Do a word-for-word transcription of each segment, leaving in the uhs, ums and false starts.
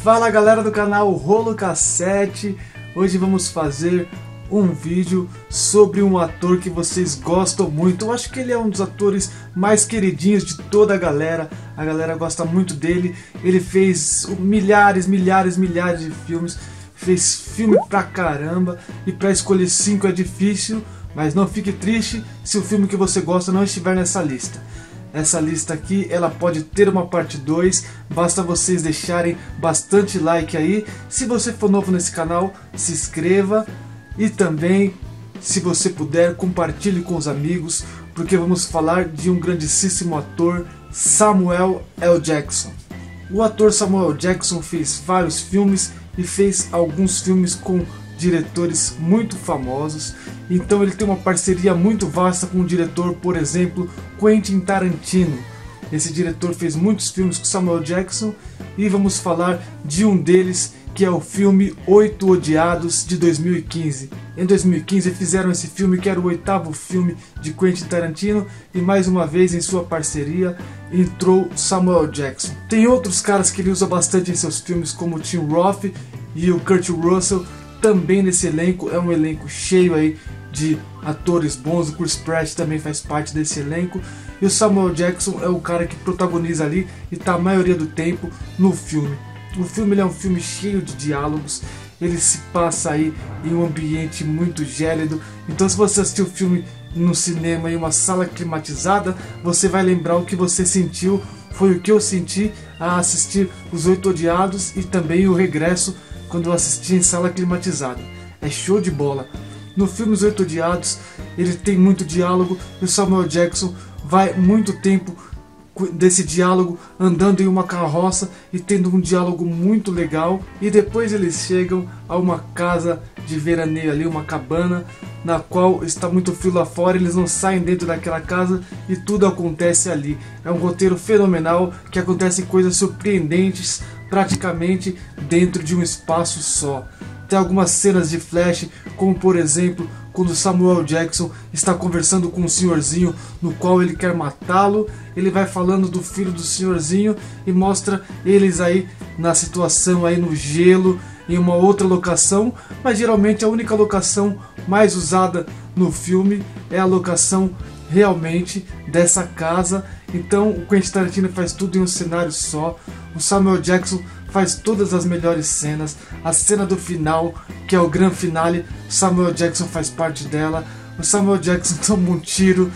Fala galera do canal Rolo Cassete, hoje vamos fazer um vídeo sobre um ator que vocês gostam muito. Eu acho que ele é um dos atores mais queridinhos de toda a galera, a galera gosta muito dele. Ele fez milhares, milhares, milhares de filmes, fez filme pra caramba, e pra escolher cinco é difícil, mas não fique triste se o filme que você gosta não estiver nessa lista. Essa lista aqui, ela pode ter uma parte dois, basta vocês deixarem bastante like aí. Se você for novo nesse canal, se inscreva e também, se você puder, compartilhe com os amigos, porque vamos falar de um grandíssimo ator, Samuel L. Jackson. O ator Samuel Jackson fez vários filmes e fez alguns filmes com diretores muito famosos, então ele tem uma parceria muito vasta com o diretor, por exemplo, Quentin Tarantino. Esse diretor fez muitos filmes com Samuel Jackson e vamos falar de um deles, que é o filme Oito Odiados, de dois mil e quinze. Em dois mil e quinze fizeram esse filme, que era o oitavo filme de Quentin Tarantino, e mais uma vez em sua parceria entrou Samuel Jackson. Tem outros caras que ele usa bastante em seus filmes, como o Tim Roth e o Kurt Russell. Também nesse elenco, é um elenco cheio aí de atores bons. O Chris Pratt também faz parte desse elenco, e o Samuel Jackson é o cara que protagoniza ali e está a maioria do tempo no filme. O filme ele é um filme cheio de diálogos, ele se passa aí em um ambiente muito gélido, então se você assistiu o filme no cinema em uma sala climatizada, você vai lembrar o que você sentiu. Foi o que eu senti a assistir Os Oito Odiados e também O Regresso, quando eu assisti em sala climatizada. É show de bola. No filme Os Oito Odiados, ele tem muito diálogo, e o Samuel Jackson vai muito tempo desse diálogo andando em uma carroça e tendo um diálogo muito legal, e depois eles chegam a uma casa de veraneio ali, uma cabana, na qual está muito frio lá fora. Eles não saem dentro daquela casa e tudo acontece ali. É um roteiro fenomenal, que acontecem coisas surpreendentes praticamente dentro de um espaço só. Tem algumas cenas de flash, como por exemplo quando Samuel Jackson está conversando com um senhorzinho no qual ele quer matá-lo. Ele vai falando do filho do senhorzinho e mostra eles aí na situação aí no gelo, em uma outra locação, mas geralmente a única locação mais usada no filme é a locação realmente dessa casa. Então o Quentin Tarantino faz tudo em um cenário só. O Samuel Jackson faz todas as melhores cenas. A cena do final, que é o grande finale, Samuel Jackson faz parte dela. O Samuel Jackson toma um tiro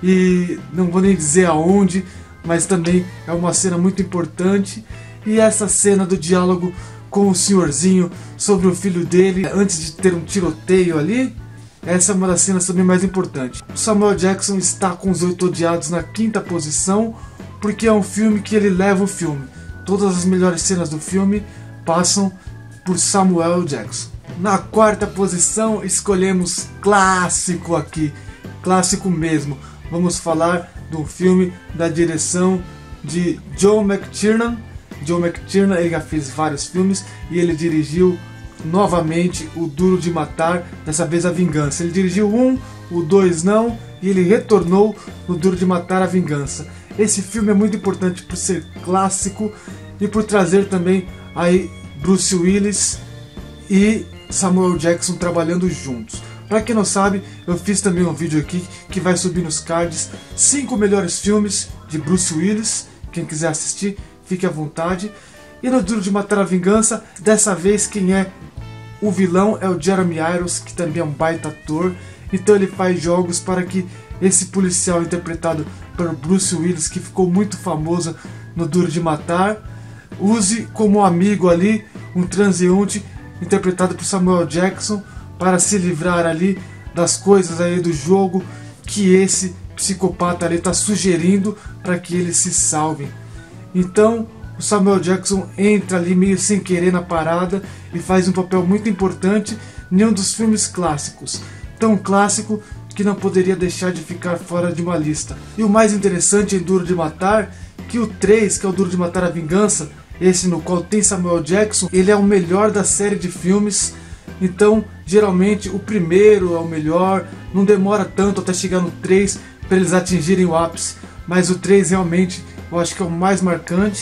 e não vou nem dizer aonde, mas também é uma cena muito importante. E essa cena do diálogo com o senhorzinho sobre o filho dele, antes de ter um tiroteio ali, essa é uma das cenas também mais importantes. O Samuel Jackson está com Os Oito Odiados na quinta posição, porque é um filme que ele leva o filme. Todas as melhores cenas do filme passam por Samuel Jackson. Na quarta posição escolhemos clássico aqui, clássico mesmo. Vamos falar do filme da direção de Joe McTiernan. Joe McTiernan, ele já fez vários filmes e ele dirigiu novamente o Duro de Matar, dessa vez A Vingança. Ele dirigiu um, o dois não, e ele retornou no Duro de Matar, A Vingança. Esse filme é muito importante por ser clássico e por trazer também aí Bruce Willis e Samuel Jackson trabalhando juntos. Para quem não sabe, eu fiz também um vídeo aqui que vai subir nos cards, cinco melhores filmes de Bruce Willis. Quem quiser assistir, fique à vontade. E no Duro de Matar, A Vingança, dessa vez quem é o vilão é o Jeremy Irons, que também é um baita ator. Então ele faz jogos para que esse policial interpretado por Bruce Willis, que ficou muito famoso no Duro de Matar, use como amigo ali um transeunte interpretado por Samuel Jackson, para se livrar ali das coisas aí do jogo que esse psicopata ali está sugerindo para que eles se salvem. Então o Samuel Jackson entra ali meio sem querer na parada e faz um papel muito importante em um dos filmes clássicos, tão clássico que não poderia deixar de ficar fora de uma lista. E o mais interessante em Duro de Matar, que o três, que é o Duro de Matar, A Vingança, esse no qual tem Samuel Jackson, ele é o melhor da série de filmes. Então geralmente o primeiro é o melhor, não demora tanto até chegar no três para eles atingirem o ápice, mas o três realmente eu acho que é o mais marcante.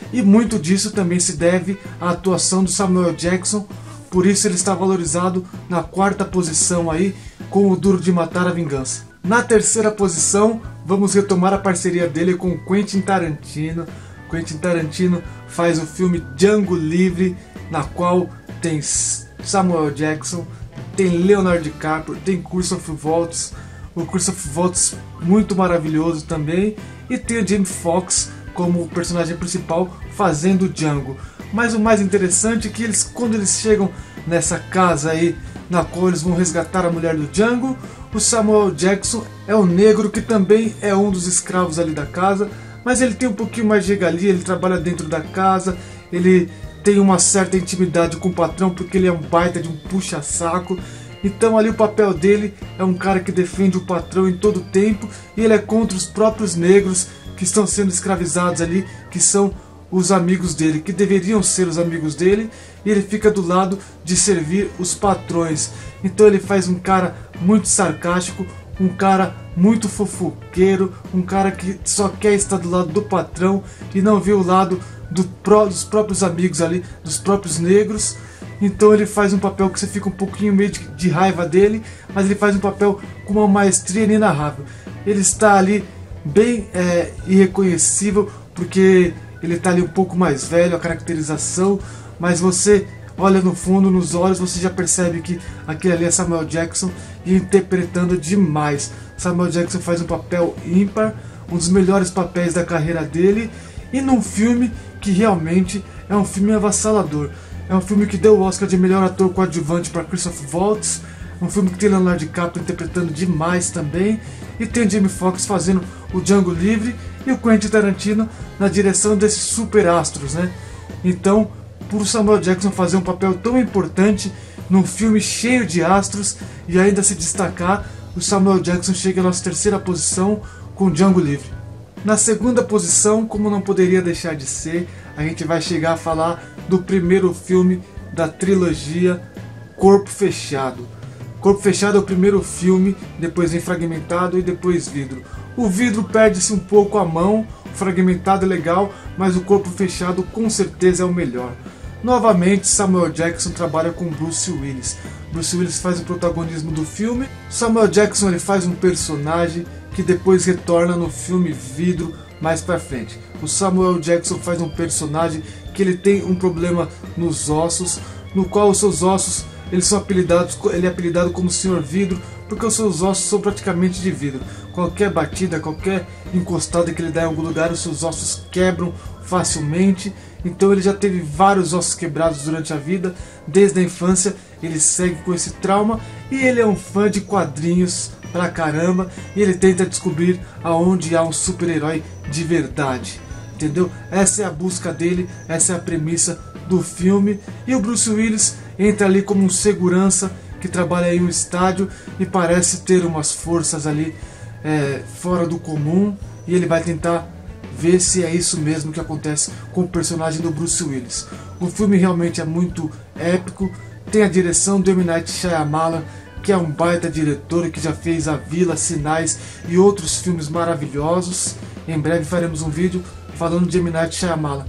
e muito disso também se deve à atuação do Samuel Jackson. Por isso ele está valorizado na quarta posição aí, com o Duro de Matar, a Vingança. Na terceira posição, vamos retomar a parceria dele com Quentin Tarantino. Quentin Tarantino faz o filme Django Livre, na qual tem Samuel Jackson, tem Leonardo DiCaprio, tem Christoph Waltz, o Christoph Waltz muito maravilhoso também, e tem o Jamie Foxx como personagem principal fazendo Django. Mas o mais interessante é que eles, quando eles chegam nessa casa aí, na qual eles vão resgatar a mulher do Django, o Samuel Jackson é um negro que também é um dos escravos ali da casa, mas ele tem um pouquinho mais de regalia, ele trabalha dentro da casa, ele tem uma certa intimidade com o patrão porque ele é um baita de um puxa-saco. Então ali o papel dele é um cara que defende o patrão em todo tempo, e ele é contra os próprios negros que estão sendo escravizados ali, que são os amigos dele, que deveriam ser os amigos dele, e ele fica do lado de servir os patrões. Então ele faz um cara muito sarcástico, um cara muito fofoqueiro, um cara que só quer estar do lado do patrão e não vê o lado do pró, dos próprios amigos ali, dos próprios negros. Então ele faz um papel que você fica um pouquinho meio de, de raiva dele, mas ele faz um papel com uma maestria inenarrável. Ele está ali bem é, irreconhecível, porque ele está ali um pouco mais velho, a caracterização, mas você olha no fundo, nos olhos, você já percebe que aquele ali é Samuel Jackson, e interpretando demais. Samuel Jackson faz um papel ímpar, um dos melhores papéis da carreira dele, e num filme que realmente é um filme avassalador. É um filme que deu o Oscar de melhor ator coadjuvante para Christoph Waltz, um filme que tem Leonardo DiCaprio interpretando demais também, e tem Jamie Foxx fazendo o Django Livre, e o Quentin Tarantino na direção desses super astros, né? Então, por Samuel Jackson fazer um papel tão importante num filme cheio de astros e ainda se destacar, o Samuel Jackson chega à nossa terceira posição com Django Livre. Na segunda posição, como não poderia deixar de ser, a gente vai chegar a falar do primeiro filme da trilogia Corpo Fechado. Corpo Fechado é o primeiro filme, depois vem Fragmentado e depois Vidro. O Vidro perde-se um pouco a mão, o Fragmentado é legal, mas o Corpo Fechado com certeza é o melhor. Novamente, Samuel Jackson trabalha com Bruce Willis. Bruce Willis faz o protagonismo do filme. Samuel Jackson ele faz um personagem que depois retorna no filme Vidro mais pra frente. O Samuel Jackson faz um personagem que ele tem um problema nos ossos, no qual os seus ossos eles são apelidados, ele é apelidado como senhor Vidro, porque os seus ossos são praticamente de vidro. Qualquer batida, qualquer encostada que ele dá em algum lugar, os seus ossos quebram facilmente. Então ele já teve vários ossos quebrados durante a vida, desde a infância ele segue com esse trauma, e ele é um fã de quadrinhos pra caramba, e ele tenta descobrir aonde há um super-herói de verdade, entendeu? Essa é a busca dele, essa é a premissa do filme. E o Bruce Willis entra ali como um segurança que trabalha em um estádio e parece ter umas forças ali é, fora do comum, e ele vai tentar ver se é isso mesmo que acontece com o personagem do Bruce Willis. O filme realmente é muito épico, tem a direção do M. Night Shyamalan, que é um baita diretor que já fez A Vila, Sinais e outros filmes maravilhosos. Em breve faremos um vídeo falando de M. Night Shyamalan.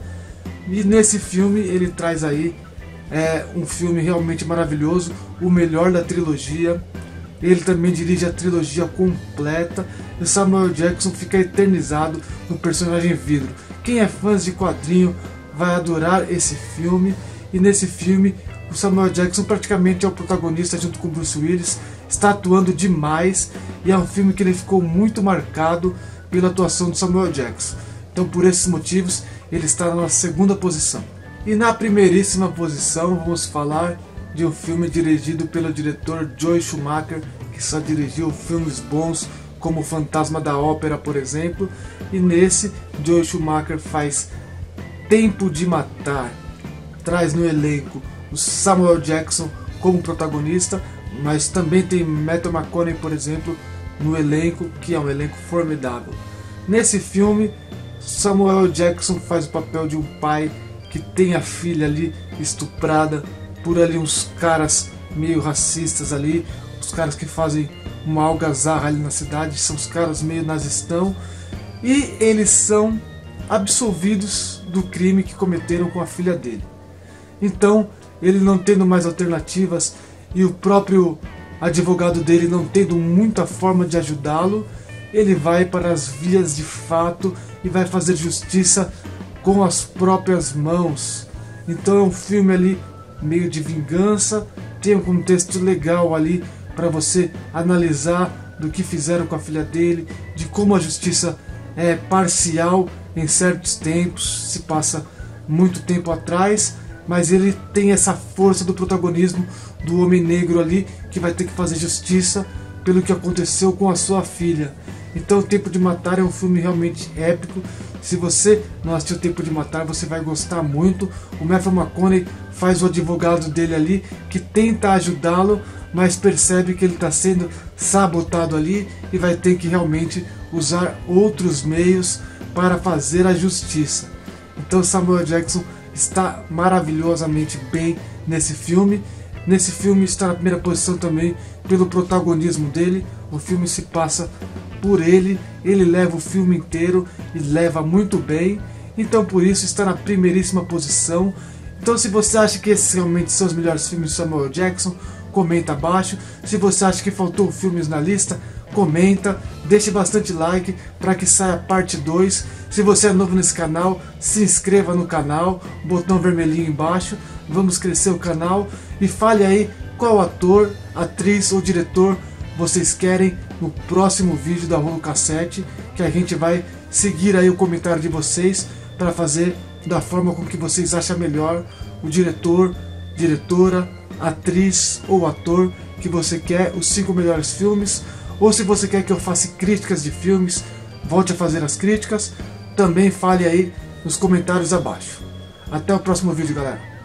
E nesse filme ele traz aí é, um filme realmente maravilhoso, o melhor da trilogia. Ele também dirige a trilogia completa, e Samuel Jackson fica eternizado no personagem Vidro. Quem é fã de quadrinho vai adorar esse filme, e nesse filme o Samuel Jackson praticamente é o protagonista junto com o Bruce Willis, está atuando demais, e é um filme que ele ficou muito marcado pela atuação do Samuel Jackson. Então por esses motivos ele está na segunda posição. E na primeiríssima posição vamos falar de um filme dirigido pelo diretor Joel Schumacher, que só dirigiu filmes bons como O Fantasma da Ópera, por exemplo. E nesse, Joel Schumacher faz Tempo de Matar. Traz no elenco o Samuel Jackson como protagonista, mas também tem Matthew McConaughey, por exemplo, no elenco, que é um elenco formidável. Nesse filme, Samuel Jackson faz o papel de um pai que tem a filha ali estuprada por ali uns caras meio racistas ali, os caras que fazem uma algazarra ali na cidade, são os caras meio nazistão, e eles são absolvidos do crime que cometeram com a filha dele. Então, ele não tendo mais alternativas e o próprio advogado dele não tendo muita forma de ajudá-lo, ele vai para as vias de fato e vai fazer justiça com as próprias mãos. Então é um filme ali meio de vingança, tem um contexto legal ali para você analisar do que fizeram com a filha dele, de como a justiça é parcial em certos tempos, se passa muito tempo atrás, mas ele tem essa força do protagonismo do homem negro ali, que vai ter que fazer justiça pelo que aconteceu com a sua filha. Então, O Tempo de Matar é um filme realmente épico. Se você não assistiu O Tempo de Matar, você vai gostar muito. O Matthew McConaughey faz o advogado dele ali, que tenta ajudá-lo, mas percebe que ele está sendo sabotado ali e vai ter que realmente usar outros meios para fazer a justiça. Então Samuel Jackson está maravilhosamente bem nesse filme. Nesse filme está na primeira posição também pelo protagonismo dele. O filme se passa por ele, ele leva o filme inteiro e leva muito bem. Então por isso está na primeiríssima posição. Então se você acha que esses realmente são os melhores filmes de Samuel Jackson, comenta abaixo. Se você acha que faltou filmes na lista, comenta, deixe bastante like para que saia a parte dois. Se você é novo nesse canal, se inscreva no canal, botão vermelhinho embaixo, vamos crescer o canal. E fale aí qual ator, atriz ou diretor vocês querem no próximo vídeo da Holocassete, que a gente vai seguir aí o comentário de vocês para fazer da forma com que vocês acham melhor o diretor, diretora, atriz ou ator que você quer, os cinco melhores filmes. Ou se você quer que eu faça críticas de filmes, volte a fazer as críticas, também fale aí nos comentários abaixo. Até o próximo vídeo, galera.